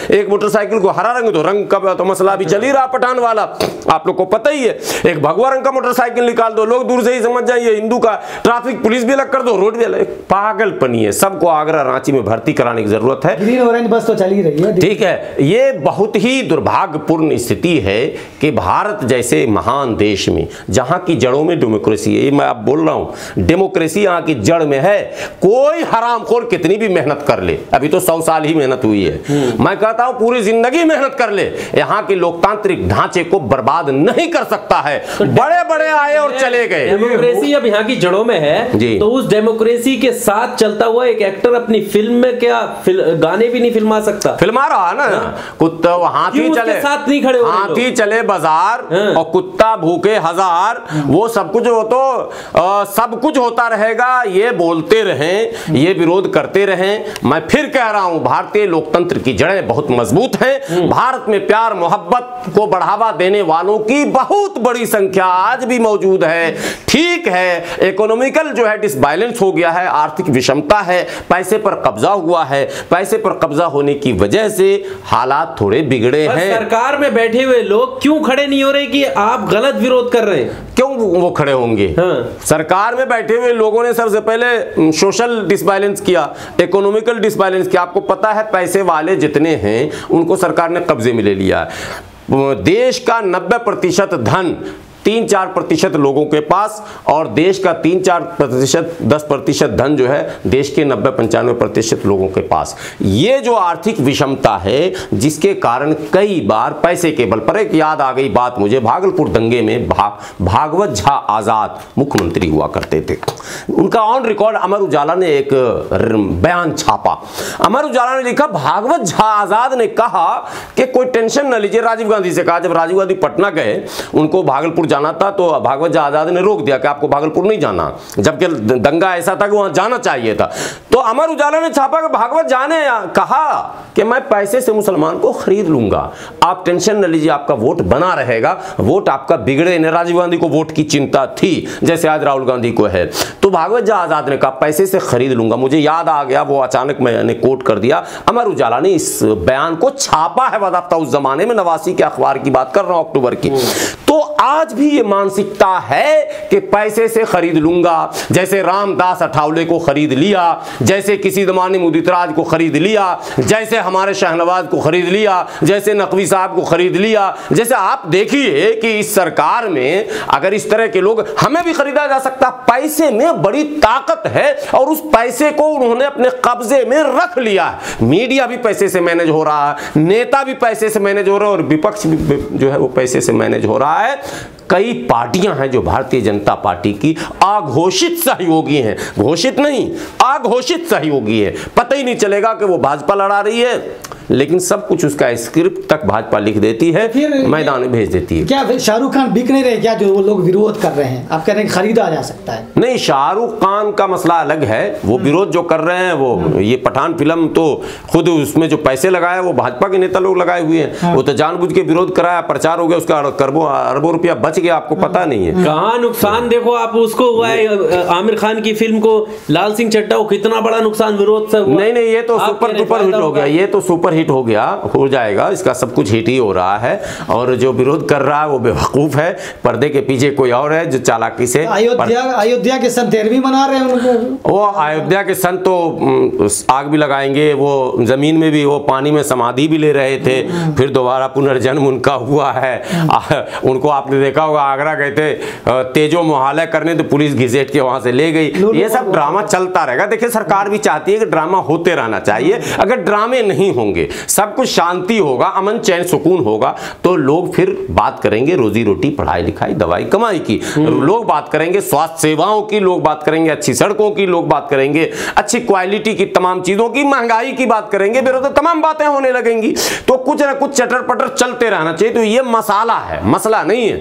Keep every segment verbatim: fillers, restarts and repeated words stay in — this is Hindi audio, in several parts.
एक मोटरसाइकिल को हरा रंग, तो रंग का तो मसला भी चल ही रहा पठान वाला, आप लोग को पता ही है। एक भगवा रंग का मोटरसाइकिल निकाल दो, लोग दूर से ही समझ जाइए हिंदू का, ट्रैफिक पुलिस भी अलग कर दो, रोड भी अलग। पागलपनी है। सबको आगरा रांची में भर्ती कराने की जरूरत है। ग्रीन ऑरेंज बस तो चल ही रही है। ठीक है, ये बहुत ही दुर्भाग्यपूर्ण स्थिति है कि भारत जैसे महान देश में, जहां की जड़ों में डेमोक्रेसी है, मैं आप बोल रहा हूं डेमोक्रेसी यहाँ की जड़ में है। कोई हरामखोर कितनी भी मेहनत कर ले, अभी तो सौ साल ही मेहनत हुई है, मैं कहता हूं पूरी जिंदगी मेहनत कर ले, यहाँ के लोकतांत्रिक ढांचे को बर्बाद नहीं कर सकता है। तो बड़े बड़े आए और चले गए। डेमोक्रेसी अब यहाँ की जड़ों में है जी। तो उस डेमोक्रेसी के साथ चलता हुआ एक एक्टर अपनी फिल्म में क्या फिल, गाने भी नहीं फिल्मा सकता? फिल्मा रहा ना, कुत्ता हाथी चले साथ नहीं खड़े, हाथी चले बाजार और कुत्ता भूखे हजार, वो सब कुछ हो तो आ, सब कुछ होता रहेगा। ये बोलते रहें, ये विरोध करते रहें। मैं फिर कह रहा हूं भारतीय लोकतंत्र की जड़ें बहुत मजबूत हैं। भारत में प्यार मोहब्बत को बढ़ावा देने वालों की बहुत बड़ी संख्या आज भी मौजूद है। ठीक है, इकोनॉमिकल जो है डिसबैलेंस हो गया है, आर्थिक विषमता है, पैसे पर कब्जा हुआ है, पैसे पर कब्जा होने की वजह से हालात थोड़े बिगड़े हैं। सरकार में बैठे हुए लोग क्यों खड़े नहीं हो रहे कि आप गलत विरोध कर रहे हैं? क्यों वो खड़े होंगे? हाँ। सरकार में बैठे हुए लोगों ने सबसे पहले सोशल डिसबैलेंस किया, इकोनॉमिकल डिसबैलेंस किया। आपको पता है पैसे वाले जितने हैं उनको सरकार ने कब्जे में ले लिया है। देश का नब्बे प्रतिशत धन तीन चार प्रतिशत लोगों के पास, और देश का तीन चार प्रतिशत दस प्रतिशत धन जो है देश के नब्बे पंचानवे प्रतिशत लोगों के पास। ये जो आर्थिक विषमता है जिसके कारण कई बार पैसे के बल पर, एक याद आ गई बात मुझे, भागलपुर दंगे में भा, भागवत झा आजाद मुख्यमंत्री हुआ करते थे। उनका ऑन रिकॉर्ड अमर उजाला ने एक बयान छापा। अमर उजाला ने लिखा, भागवत झा आजाद ने कहा कि कोई टेंशन न लीजिए। राजीव गांधी से कहा, जब राजीव गांधी पटना गए उनको भागलपुर जाना था तो भागवत झा आजाद ने रोक दिया कि आपको भागलपुर नहीं जाना, जबकि दंगा ऐसा था कि वहां जाना चाहिए था। तो अमर उजाला ने छापा कि भागवत झा ने कहा कि मैं पैसे से मुसलमान को खरीद लूंगा, आप टेंशन न लीजिए, आपका वोट बना रहेगा, वोट आपका बिगड़े न। राजीव गांधी को वोट की चिंता थी जैसे आज राहुल गांधी को है। तो भागवत झा आजाद ने कहा पैसे से खरीद लूंगा। मुझे याद आ गया, वो अचानक मैंने कोट कर दिया। अमर उजाला ने इस बयान को छापा है, बाकायदा उस जमाने में, नवासी के अखबार की बात कर रहा हूं, अक्टूबर की। तो आज भी ये मानसिकता है कि पैसे से खरीद लूंगा, जैसे रामदास अठावले को खरीद लिया, जैसे किसी जमाने में उदित राज को खरीद लिया, जैसे हमारे शाहनवाज को खरीद लिया, जैसे नकवी साहब को खरीद लिया। जैसे आप देखिए कि इस सरकार में अगर इस तरह के लोग, हमें भी खरीदा जा सकता। पैसे में बड़ी ताकत है और उस पैसे को उन्होंने अपने कब्जे में रख लिया है। मीडिया भी पैसे से मैनेज हो रहा है, नेता भी पैसे से मैनेज हो रहा है और विपक्ष भी जो है वो पैसे से मैनेज हो रहा है। कई पार्टियां हैं जो भारतीय जनता पार्टी की अघोषित सहयोगी हैं, घोषित नहीं, अघोषित सहयोगी है। पता ही नहीं चलेगा कि वो भाजपा लड़ा रही है, लेकिन सब कुछ उसका स्क्रिप्ट तक भाजपा लिख देती है, मैदान में भेज देती है। क्या शाहरुख खान बिक नहीं रहे क्या, जो वो लोग विरोध कर रहे हैं? आप कह रहे हैं खरीदा जा सकता है? नहीं, शाहरुख खान का मसला अलग है। वो विरोध जो कर रहे हैं, वो ये पठान फिल्म तो खुद उसमें जो पैसे लगाए वो भाजपा के नेता लोग लगाए हुए हैं। वो तो जानबूझ के विरोध कराया, प्रचार हो गया, उसका अरबों अरबों रुपया बच गया, आपको पता नहीं है कहाँ नुकसान। देखो आप उसको हुआ है, आमिर खान की फिल्म को लाल सिंह चड्ढा को कितना बड़ा नुकसान विरोध से हुआ। नहीं नहीं, ये तो सुपर सुपर हिट हो गया, ये तो सुपर हिट हो गया, हो जाएगा, इसका सब कुछ हिट ही हो रहा है। और जो विरोध कर रहा है वो बेवकूफ है, पर्दे के पीछे कोई और है जो चालाकी से। अयोध्या अयोध्या के संत तेरहवीं मना रहे हैं उनको। वो अयोध्या के संत तो आग भी लगाएंगे, वो जमीन में भी, वो पानी में समाधि भी ले रहे थे, फिर दोबारा पुनर्जन्म उनका हुआ है। उनको आपने देखा होगा, आगरा गए थे तेजो मोहालय करने, तो पुलिस घिसेट के वहां से ले गई। ये सब ड्रामा चलता रहेगा। देखिए, सरकार भी चाहती है कि ड्रामा होते रहना चाहिए। अगर ड्रामे नहीं होंगे, सब कुछ शांति होगा, अमन चैन सुकून होगा, तो लोग फिर बात करेंगे रोजी रोटी, पढ़ाई लिखाई, दवाई कमाई की, लोग बात करेंगे स्वास्थ्य सेवाओं की, लोग बात करेंगे अच्छी सड़कों की, लोग बात करेंगे अच्छी क्वालिटी की तमाम चीजों की, महंगाई की बात करेंगे, बेरोजगार, तमाम बातें होने लगेंगी। तो कुछ ना कुछ चटर पटर चलते रहना चाहिए। तो ये मसाला है, मसला नहीं है।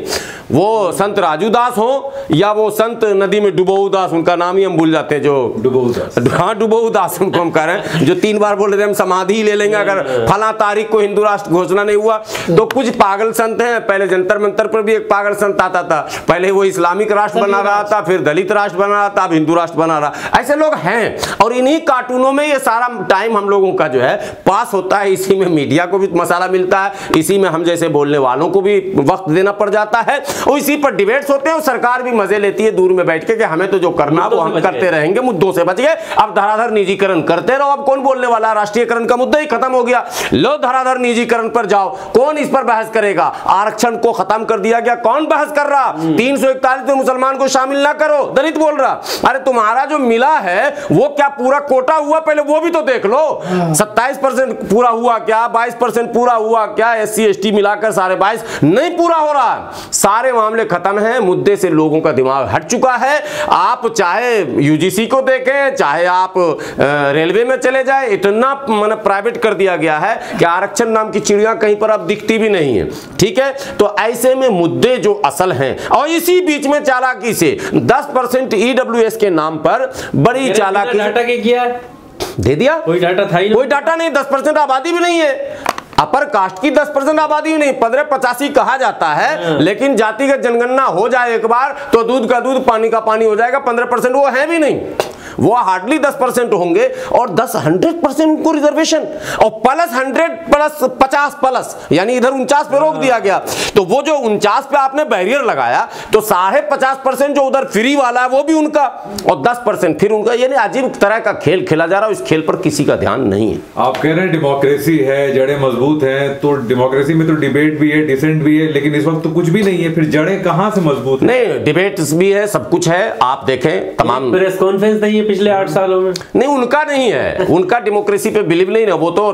वो संत राजू दास हो या वो संत नदी में डुबोऊ दास, उनका नाम ही हम भूल जाते हैं, जो डुबोऊ दास, हाँ डुबोऊ दास उनको हम कह रहे हैं, जो तीन बार बोल रहे थे हम समाधि ले लेंगे अगर फला तारीख को हिंदू राष्ट्र घोषणा नहीं हुआ। तो कुछ पागल संत हैं, पहले जंतर मंतर पर भी एक पागल संत आता था, पहले वो इस्लामिक राष्ट्र बना रहा था, फिर दलित राष्ट्र बना रहा था, अब हिंदू राष्ट्र बना रहा। ऐसे लोग हैं और इन्हीं कार्टूनों में ये सारा टाइम हम लोगों का जो है पास होता है। इसी में मीडिया को भी मसाला मिलता है, इसी में हम जैसे बोलने वालों को भी वक्त देना पड़ जाता है और इसी पर डिबेट्स होते हैं और सरकार भी मजे लेती है दूर में बैठ के कि हमें तो जो करना वो हम करते रहेंगे, मुद्दों से बच गए, अब धराधर निजीकरण करते रहो। अब कौन बोलने वाला, राष्ट्रीयकरण का मुद्दा ही खत्म हो गया, लो धराधर निजीकरण पर जाओ, कौन इस पर बहस करेगा। आरक्षण को खत्म कर दिया गया, कौन बहस कर रहा, तीन सौ इकतालीस में मुसलमान को शामिल ना करो, दलित बोल रहा। अरे तुम्हारा जो मिला है वो क्या पूरा कोटा हुआ, पहले वो भी तो देख लो। सत्ताईस परसेंट पूरा हुआ क्या, बाईस परसेंट पूरा हुआ क्या, एस सी एस टी मिलाकर साढ़े बाईस नहीं पूरा हो रहा। सारे मामले खत्म हैं, मुद्दे से लोगों का दिमाग हट चुका है। आप चाहे यूजीसी को देखें, चाहे आप रेलवे में चले जाए, इतना मतलब प्राइवेट कर दिया गया है कि आरक्षण नाम की चिड़िया कहीं पर अब दिखती भी नहीं है। ठीक है, तो ऐसे में मुद्दे जो असल हैं, और इसी बीच में चालाकी से दस परसेंट ईडब्ल्यूएस के नाम पर बड़ी चालाकी डाटा के किया है, दे दिया, कोई डाटा था ही नहीं, कोई डाटा नहीं, दस परसेंट आबादी भी नहीं है, अपर कास्ट की दस परसेंट आबादी ही नहीं, पंद्रह पचासी कहा जाता है, लेकिन जातिगत जनगणना हो जाए एक बार तो दूध का दूध पानी का पानी हो जाएगा। पंद्रह परसेंट वो है भी नहीं, वो हार्डली दस परसेंट होंगे और दस हंड्रेड परसेंट उनको रिजर्वेशन और प्लस हंड्रेड प्लस पचास प्लस यानी इधर उनचास पे रोक दिया गया। तो वो जो उनचास पे आपने बैरियर लगाया तो साढ़े पचास परसेंट जो उधर फ्री वाला है वो भी उनका और दस परसेंट फिर उनका, यानी अजीब तरह का खेल खेला जा रहा है। इस खेल पर किसी का ध्यान नहीं है। आप कह रहे हैं डेमोक्रेसी है, जड़ें मजबूत हैं, तो डेमोक्रेसी में तो डिबेट भी है, डिसेंट भी है, लेकिन इस वक्त तो कुछ भी नहीं है, फिर जड़ें कहां से मजबूत है? नहीं, डिबेट्स भी है, सब कुछ है। आप देखें तमाम प्रेस कॉन्फ्रेंस नहीं है पिछले आठ सालों में, नहीं उनका नहीं है, उनका डेमोक्रेसी पे बिलीव नहीं है, वो तो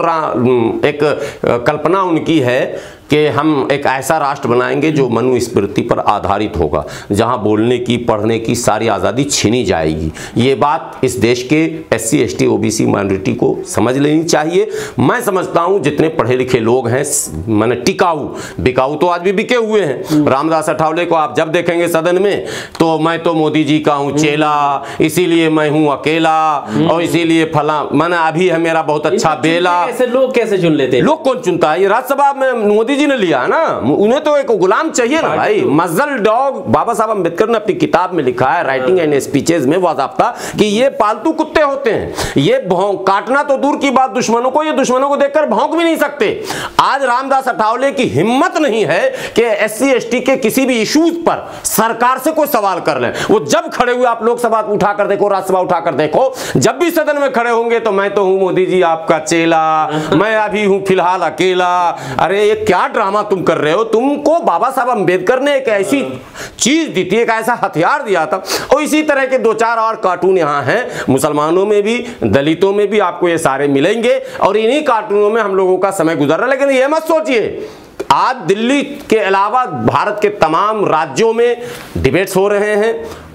एक कल्पना उनकी है कि हम एक ऐसा राष्ट्र बनाएंगे जो मनुस्मृति पर आधारित होगा, जहां बोलने की पढ़ने की सारी आज़ादी छीनी जाएगी। ये बात इस देश के S C S T O B C minority को समझ लेनी चाहिए। मैं समझता हूं जितने पढ़े लिखे लोग हैं, मैंने टिकाऊ बिकाऊ तो आज भी बिके हुए हैं। रामदास अठावले को आप जब देखेंगे सदन में तो मैं तो मोदी जी का हूँ चेला, इसीलिए मैं हूँ अकेला और इसीलिए फला मैंने अभी है मेरा बहुत अच्छा बेला। ऐसे लोग कैसे चुन लेते हैं? लोग कौन चुनता है? ये राज्यसभा में मोदी जी ने लिया ना, उन्हें तो एक गुलाम चाहिए ना भाई। मजल डॉग बाबा साहब अम्बेडकर ने अपनी किताब में लिखा है, राइटिंग एंड स्पीचेज में वाज़ाब्ता, कि ये पालतू कुत्ते होते हैं। ये भौंक काटना तो दूर की बात, दुश्मनों को ये दुश्मनों को देखकर भौंक भी नहीं सकते। आज रामदास अठावले की हिम्मत नहीं है कि एस सी एस टी के किसी भी इश्यूज पर सरकार से कोई सवाल कर लें। वो जब खड़े हुए, आप लोकसभा उठाकर देखो, राज्यसभा उठाकर देखो, जब भी सदन में खड़े होंगे तो मैं तो हूं मोदी जी आपका चेला, मैं अभी हूं फिलहाल अकेला। अरे ये क्या ड्रामा तुम कर रहे हो? तुमको बाबा साहब अम्बेडकर ने एक ऐसी चीज दी थी, एक ऐसा हथियार दिया था, और इसी तरह के दो चार और कार्टून यहाँ हैं। मुसलमानों में भी, दलितों में भी आपको ये सारे मिलेंगे और इन्हीं कार्टूनों में हम लोगों का समय गुजर रहा है। लेकिन ये मत सोचिए आज दिल्ली के अलावा भारत के तमाम राज्यों में डिबेट्स हो रहे हैं,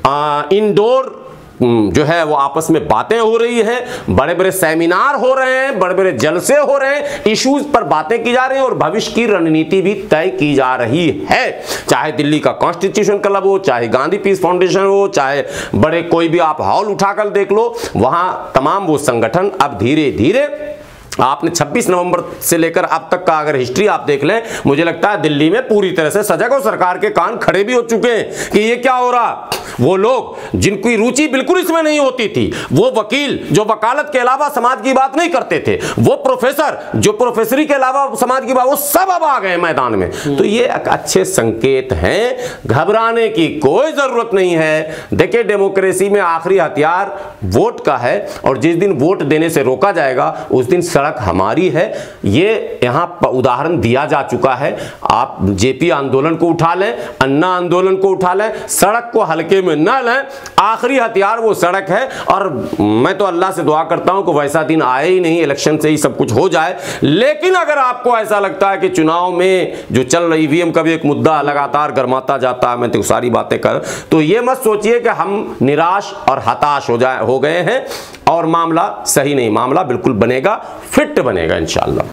इंडोर जो है वो आपस में बातें हो रही हैं, बड़े बड़े सेमिनार हो रहे हैं, बड़े बड़े जलसे हो रहे हैं, इश्यूज पर बातें की जा रही हैं और भविष्य की रणनीति भी तय की जा रही है। चाहे दिल्ली का कॉन्स्टिट्यूशन क्लब हो, चाहे गांधी पीस फाउंडेशन हो, चाहे बड़े कोई भी आप हॉल उठाकर देख लो, वहां तमाम वो संगठन अब धीरे धीरे, आपने छब्बीस नवंबर से लेकर अब तक का अगर हिस्ट्री आप देख लें, मुझे लगता है दिल्ली में पूरी तरह से सजग और सरकार के कान खड़े भी हो चुके हैं कि ये क्या हो रहा। वो लोग जिनकी रुचि बिल्कुल इसमें नहीं होती थी, वो वकील जो वकालत के अलावा समाज की बात नहीं करते थे, वो प्रोफेसर जो प्रोफेसरी के अलावा समाज की बात, वो सब अब आ गए मैदान में। तो ये अच्छे संकेत हैं, घबराने की कोई जरूरत नहीं है। देखिए डेमोक्रेसी में आखिरी हथियार वोट का है और जिस दिन वोट देने से रोका जाएगा उस दिन सड़क हमारी है। ये यहाँ उदाहरण दिया जा चुका है। आप जेपी आंदोलन को उठा लें, अन्ना आंदोलन को उठा लें, सड़क को हल्के में न लें, आखिरी हथियार वो सड़क है। और मैं तो अल्लाह से दुआ करता हूं कि वैसा दिन आए ही नहीं, इलेक्शन से ही सब कुछ हो जाए। लेकिन अगर आपको ऐसा लगता है कि चुनाव में जो चल रही ईवीएम का भी एक मुद्दा लगातार गर्माता जाता है, मैं तो सारी बातें कर, तो ये मत सोचिए कि हम निराश और हताश हो जाए हो गए हैं और मामला सही नहीं, मामला बिल्कुल बनेगा, फिट बनेगा इंशाअल्लाह।